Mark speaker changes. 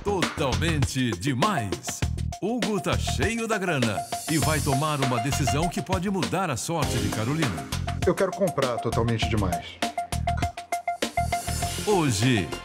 Speaker 1: Totalmente demais. Hugo tá cheio da grana e vai tomar uma decisão que pode mudar a sorte de Carolina.
Speaker 2: Eu quero comprar Totalmente Demais.
Speaker 1: Hoje,